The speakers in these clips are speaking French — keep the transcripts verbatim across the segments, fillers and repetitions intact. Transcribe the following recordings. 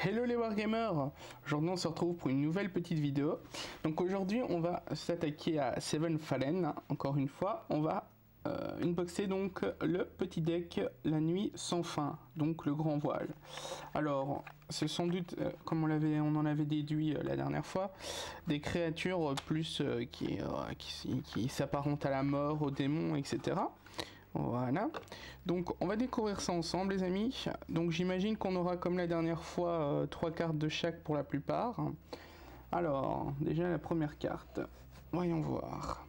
Hello les Wargamers. Aujourd'hui on se retrouve pour une nouvelle petite vidéo. Donc aujourd'hui on va s'attaquer à Seven Fallen. Encore une fois, on va euh, unboxer donc le petit deck La Nuit Sans Fin, donc le grand voile. Alors c'est sans doute, euh, comme on, l'avait, on en avait déduit euh, la dernière fois, des créatures euh, plus euh, qui, euh, qui, qui s'apparentent à la mort, aux démons, et cetera. Voilà, donc on va découvrir ça ensemble les amis. Donc j'imagine qu'on aura comme la dernière fois euh, trois cartes de chaque pour la plupart. Alors déjà la première carte, voyons voir.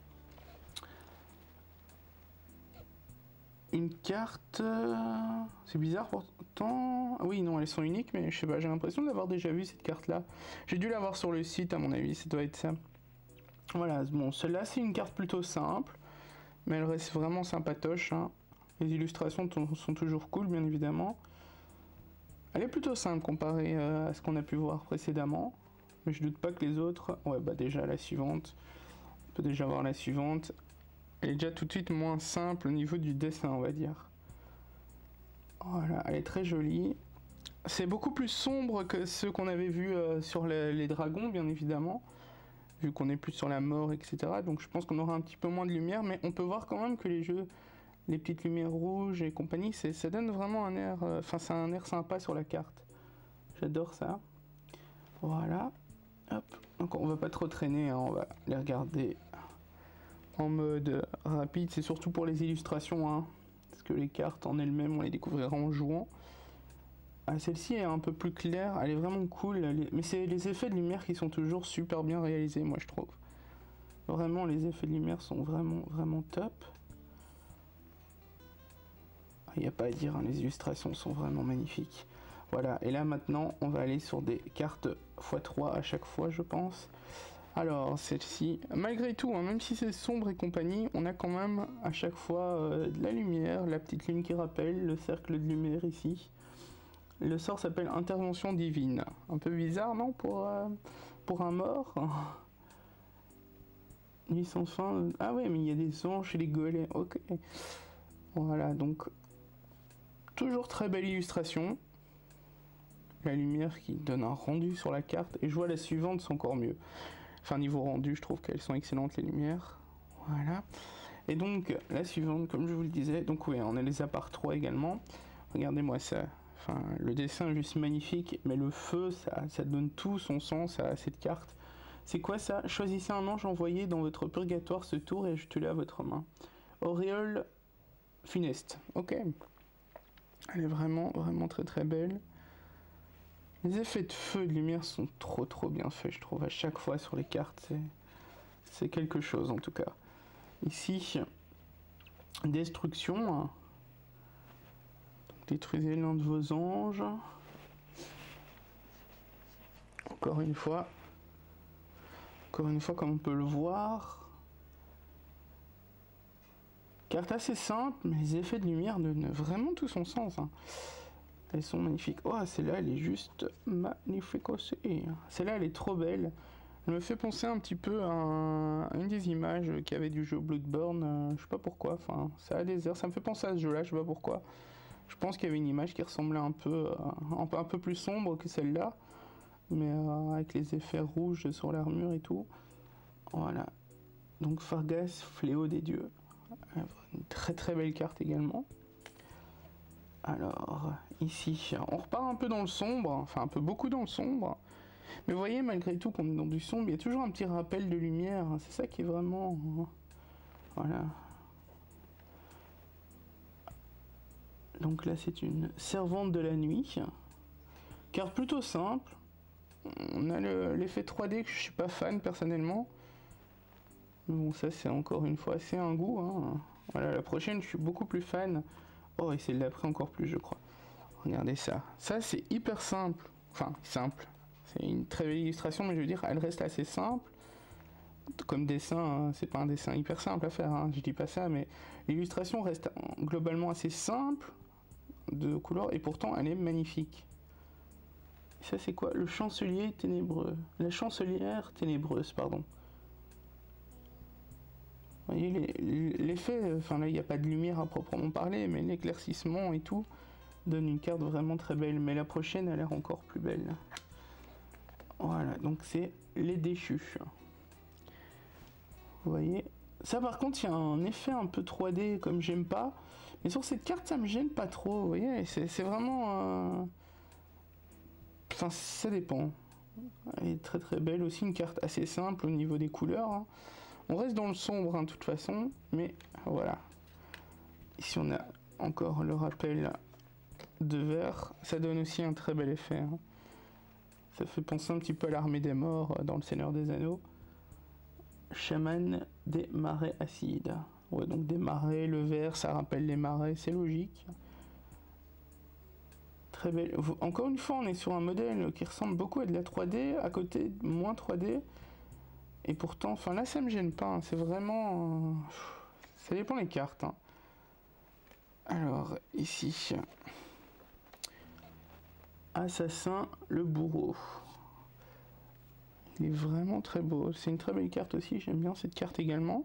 Une carte, euh, c'est bizarre pourtant, ah oui non elles sont uniques mais je sais pas, j'ai l'impression d'avoir déjà vu cette carte là. J'ai dû l'avoir sur le site à mon avis, ça doit être ça. Voilà, bon celle-là c'est une carte plutôt simple. Mais elle reste vraiment sympatoche, hein. Les illustrations sont toujours cool, bien évidemment. Elle est plutôt simple comparée euh, à ce qu'on a pu voir précédemment. Mais je doute pas que les autres... Ouais, bah déjà la suivante. On peut déjà voir la suivante. Elle est déjà tout de suite moins simple au niveau du dessin, on va dire. Voilà, elle est très jolie. C'est beaucoup plus sombre que ceux qu'on avait vus euh, sur les, les dragons, bien évidemment. Vu qu'on est plus sur la mort, et cetera. Donc je pense qu'on aura un petit peu moins de lumière, mais on peut voir quand même que les jeux, les petites lumières rouges et compagnie, ça donne vraiment un air, enfin euh, c'est un air sympa sur la carte. J'adore ça. Voilà. Hop. Donc on va pas trop traîner, hein. On va les regarder en mode rapide. C'est surtout pour les illustrations, hein, parce que les cartes en elles-mêmes, on les découvrira en jouant. Ah, celle-ci est un peu plus claire, elle est vraiment cool, est... mais c'est les effets de lumière qui sont toujours super bien réalisés, moi je trouve. Vraiment, les effets de lumière sont vraiment, vraiment top. Il n'y a pas à dire, hein, les illustrations sont vraiment magnifiques. Voilà, et là maintenant, on va aller sur des cartes fois trois à chaque fois, je pense. Alors, celle-ci, malgré tout, hein, même si c'est sombre et compagnie, on a quand même à chaque fois euh, de la lumière, la petite lune qui rappelle, le cercle de lumière ici. Le sort s'appelle Intervention Divine. Un peu bizarre, non, pour, euh, pour un mort. Nuit sans fin. Ah ouais, mais il y a des anges et les golems. Ok. Voilà, donc... Toujours très belle illustration. La lumière qui donne un rendu sur la carte. Et je vois la suivante, c'est encore mieux. Enfin, niveau rendu, je trouve qu'elles sont excellentes, les lumières. Voilà. Et donc, la suivante, comme je vous le disais. Donc oui, on a les apparts trois également. Regardez-moi ça. Enfin, le dessin est juste magnifique, mais le feu, ça, ça donne tout son sens à cette carte. C'est quoi ça? Choisissez un ange envoyé dans votre purgatoire ce tour et ajoutez-le à votre main. Auréole funeste. Ok. Elle est vraiment, vraiment très très belle. Les effets de feu et de lumière sont trop trop bien faits, je trouve, à chaque fois sur les cartes. C'est quelque chose en tout cas. Ici, destruction. Détruisez l'un de vos anges. Encore une fois. Encore une fois, comme on peut le voir. Carte assez simple, mais les effets de lumière donnent vraiment tout son sens. Hein. Elles sont magnifiques. Oh, celle-là, elle est juste magnifique aussi. Celle-là, elle est trop belle. Elle me fait penser un petit peu à, un, à une des images qu'il y avait du jeu Bloodborne. Euh, je sais pas pourquoi. Enfin, ça a des airs. Ça me fait penser à ce jeu-là. Je sais pas pourquoi. Je pense qu'il y avait une image qui ressemblait un peu, euh, un, peu un peu plus sombre que celle-là, mais euh, avec les effets rouges sur l'armure et tout. Voilà. Donc Fargas, fléau des dieux. Une très très belle carte également. Alors, ici, on repart un peu dans le sombre, enfin un peu beaucoup dans le sombre. Mais vous voyez, malgré tout qu'on est dans du sombre, il y a toujours un petit rappel de lumière. C'est ça qui est vraiment... Voilà. Donc là c'est une servante de la nuit. Carte plutôt simple. On a l'effet trois D que je suis pas fan personnellement. Bon ça c'est encore une fois c'est un goût. Hein. Voilà, la prochaine je suis beaucoup plus fan. Oh et celle d'après encore plus je crois. Regardez ça. Ça c'est hyper simple. Enfin simple. C'est une très belle illustration mais je veux dire elle reste assez simple. Comme dessin, hein, c'est pas un dessin hyper simple à faire, hein, je dis pas ça, mais l'illustration reste globalement assez simple de couleur et pourtant elle est magnifique. Et ça c'est quoi? Le chancelier ténébreux. La chancelière ténébreuse, pardon. Vous voyez l'effet, enfin là il n'y a pas de lumière à proprement parler, mais l'éclaircissement et tout, donne une carte vraiment très belle, mais la prochaine a l'air encore plus belle. Voilà, donc c'est les déchus. Vous voyez, ça par contre il y a un effet un peu trois D comme j'aime pas, mais sur cette carte ça me gêne pas trop, vous voyez, c'est vraiment... Euh... Enfin ça dépend. Elle est très très belle aussi, une carte assez simple au niveau des couleurs. Hein. On reste dans le sombre hein, de toute façon, mais voilà. Ici on a encore le rappel de vert, ça donne aussi un très bel effet. Hein. Ça fait penser un petit peu à l'armée des morts dans le Seigneur des Anneaux. Chaman des marais acides. Ouais, donc des marais, le vert, ça rappelle les marais, c'est logique. Très belle. Encore une fois, on est sur un modèle qui ressemble beaucoup à de la trois D, à côté moins trois D. Et pourtant, enfin là, ça me gêne pas. Hein. C'est vraiment... Euh, ça dépend des cartes. Hein. Alors, ici... Assassin, le bourreau. Il est vraiment très beau. C'est une très belle carte aussi. J'aime bien cette carte également.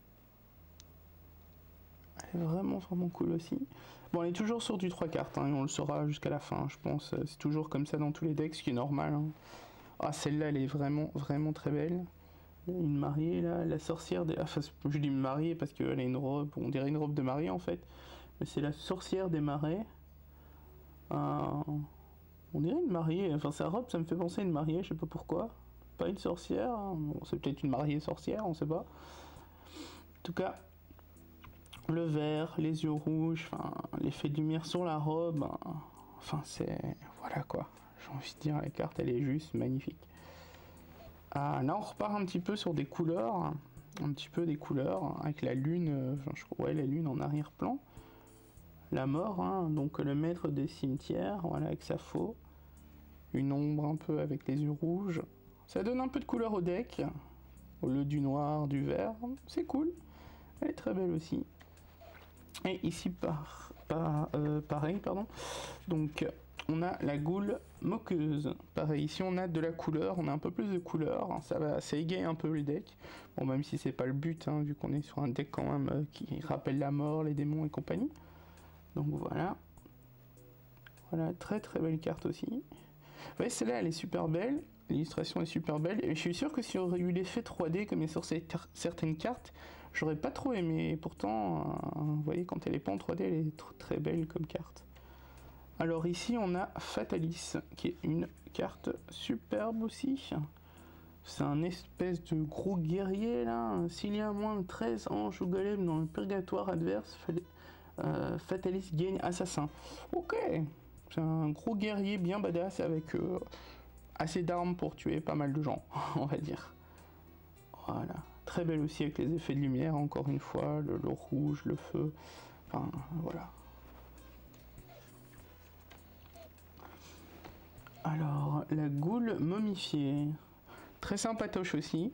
Elle est vraiment vraiment cool aussi. Bon, elle est toujours sur du trois cartes. Hein, et on le saura jusqu'à la fin, je pense. C'est toujours comme ça dans tous les decks, ce qui est normal. Hein. Ah, celle-là, elle est vraiment vraiment très belle. Une mariée, là. La sorcière des... Enfin, je dis mariée parce qu'elle a une robe. On dirait une robe de mariée, en fait. Mais c'est la sorcière des marais. Euh... On dirait une mariée. Enfin, sa robe, ça me fait penser à une mariée. Je sais pas pourquoi. Pas une sorcière, hein. Bon, c'est peut-être une mariée sorcière, on sait pas. En tout cas, le vert, les yeux rouges, enfin, l'effet de lumière sur la robe, hein. Enfin c'est... Voilà quoi, j'ai envie de dire, la carte elle est juste magnifique. Ah, là on repart un petit peu sur des couleurs, un petit peu des couleurs, avec la lune, euh, je crois, ouais, la lune en arrière-plan. La mort, hein, donc le maître des cimetières, voilà, avec sa faux. Une ombre un peu avec les yeux rouges. Ça donne un peu de couleur au deck, au lieu du noir, du vert, c'est cool. Elle est très belle aussi. Et ici, par, par, euh, pareil, pardon. Donc, on a la goule moqueuse. Pareil, ici, on a de la couleur, on a un peu plus de couleur. Ça va, ça égaye un peu le deck. Bon, même si c'est pas le but, hein, vu qu'on est sur un deck quand même euh, qui rappelle la mort, les démons et compagnie. Donc, voilà. Voilà, très très belle carte aussi. Vous voyez, celle-là, elle est super belle. L'illustration est super belle. Et je suis sûr que s'il y aurait eu l'effet trois D comme il y a sur certaines cartes, j'aurais pas trop aimé. Et pourtant, euh, vous voyez, quand elle est pas en trois D, elle est tr très belle comme carte. Alors ici, on a Fatalis, qui est une carte superbe aussi. C'est un espèce de gros guerrier, là. S'il y a moins de treize anges ou golems dans le purgatoire adverse, euh, Fatalis gagne assassin. Ok, c'est un gros guerrier bien badass avec... Euh, assez d'armes pour tuer pas mal de gens, on va dire. Voilà. Très belle aussi avec les effets de lumière, encore une fois, le, le rouge, le feu. Enfin, voilà. Alors, la goule momifiée. Très sympatoche aussi.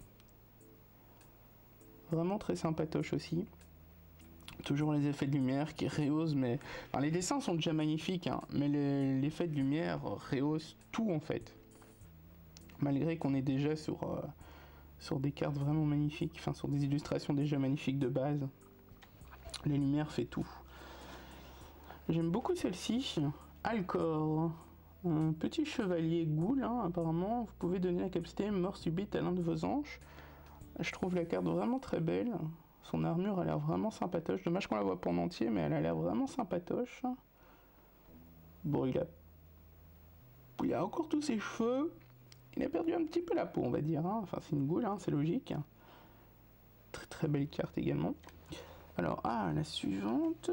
Vraiment très sympatoche aussi. Toujours les effets de lumière qui rehaussent, mais... Enfin, les dessins sont déjà magnifiques, hein, mais l'effet de lumière rehausse tout, en fait. Malgré qu'on est déjà sur, euh, sur des cartes vraiment magnifiques, enfin, sur des illustrations déjà magnifiques de base. Les lumières fait tout. J'aime beaucoup celle-ci. Alcor. Un petit chevalier goule, hein, apparemment. Vous pouvez donner la capacité mort subite à l'un de vos anges. Je trouve la carte vraiment très belle. Son armure a l'air vraiment sympatoche. Dommage qu'on la voit pas en entier, mais elle a l'air vraiment sympatoche. Bon, il a... Il a encore tous ses cheveux. Il a perdu un petit peu la peau, on va dire. Hein. Enfin, c'est une goule, hein, c'est logique. Très très belle carte également. Alors, ah, la suivante.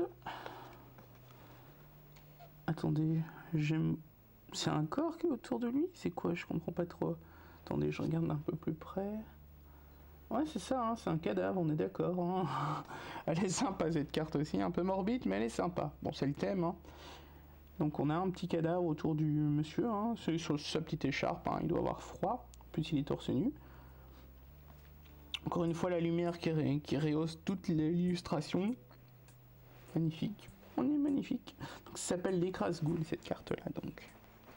Attendez, j'aime... C'est un corps qui est autour de lui? C'est quoi? Je comprends pas trop. Attendez, je regarde un peu plus près. Ouais, c'est ça, hein, c'est un cadavre, on est d'accord. Hein. Elle est sympa cette carte aussi, un peu morbide, mais elle est sympa. Bon, c'est le thème. Hein. Donc on a un petit cadavre autour du monsieur, hein, c'est sur sa petite écharpe, hein, il doit avoir froid, plus il est torse nu. Encore une fois, la lumière qui, ré qui rehausse toute l'illustration. Magnifique, on est magnifique. Donc, ça s'appelle l'écrase-goule, cette carte-là, donc.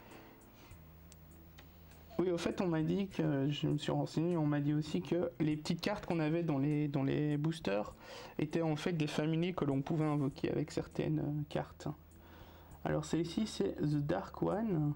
Oui, au fait, on m'a dit que, je me suis renseigné, on m'a dit aussi que les petites cartes qu'on avait dans les, dans les boosters étaient en fait des familiers que l'on pouvait invoquer avec certaines euh, cartes. Alors celle-ci c'est The Dark One.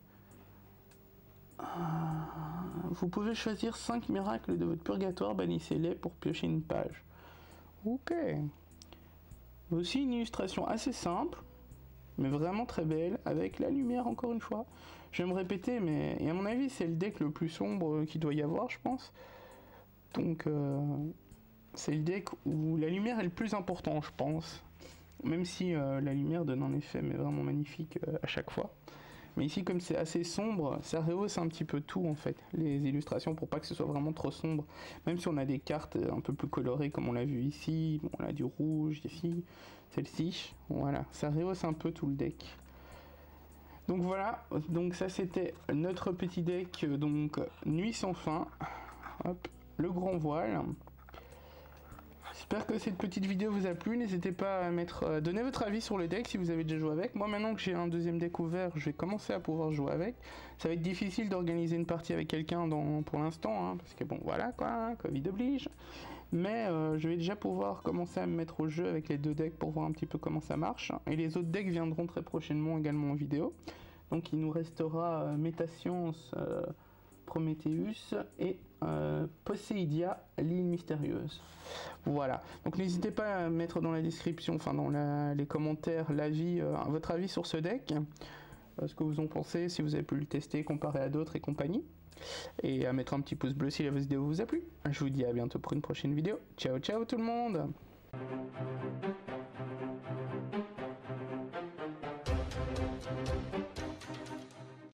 Euh, vous pouvez choisir cinq miracles de votre purgatoire, bannissez-les pour piocher une page. Ok. Aussi une illustration assez simple, mais vraiment très belle, avec la lumière encore une fois. Je vais me répéter, mais et à mon avis c'est le deck le plus sombre qu'il doit y avoir, je pense. Donc euh, c'est le deck où la lumière est le plus important, je pense. Même si euh, la lumière donne un effet mais vraiment magnifique euh, à chaque fois. Mais ici, comme c'est assez sombre, ça rehausse un petit peu tout en fait, les illustrations, pour pas que ce soit vraiment trop sombre. Même si on a des cartes un peu plus colorées comme on l'a vu ici, bon, on a du rouge ici, celle-ci, voilà, ça rehausse un peu tout le deck. Donc voilà, donc ça c'était notre petit deck, donc Nuit sans fin, hop, le grand voile. J'espère que cette petite vidéo vous a plu, n'hésitez pas à mettre, euh, donner votre avis sur le deck si vous avez déjà joué avec. Moi maintenant que j'ai un deuxième deck ouvert, je vais commencer à pouvoir jouer avec. Ça va être difficile d'organiser une partie avec quelqu'un pour l'instant, hein, parce que bon voilà quoi, hein, Covid oblige. Mais euh, je vais déjà pouvoir commencer à me mettre au jeu avec les deux decks pour voir un petit peu comment ça marche. Et les autres decks viendront très prochainement également en vidéo. Donc il nous restera euh, Métascience, euh, Prometheus et euh, Poseidia, l'île mystérieuse. Voilà, donc n'hésitez pas à mettre dans la description, enfin dans la, les commentaires, l'avis, euh, votre avis sur ce deck, euh, ce que vous en pensez, si vous avez pu le tester, comparé à d'autres et compagnie, et à mettre un petit pouce bleu si la vidéo vous a plu. Je vous dis à bientôt pour une prochaine vidéo. Ciao ciao tout le monde.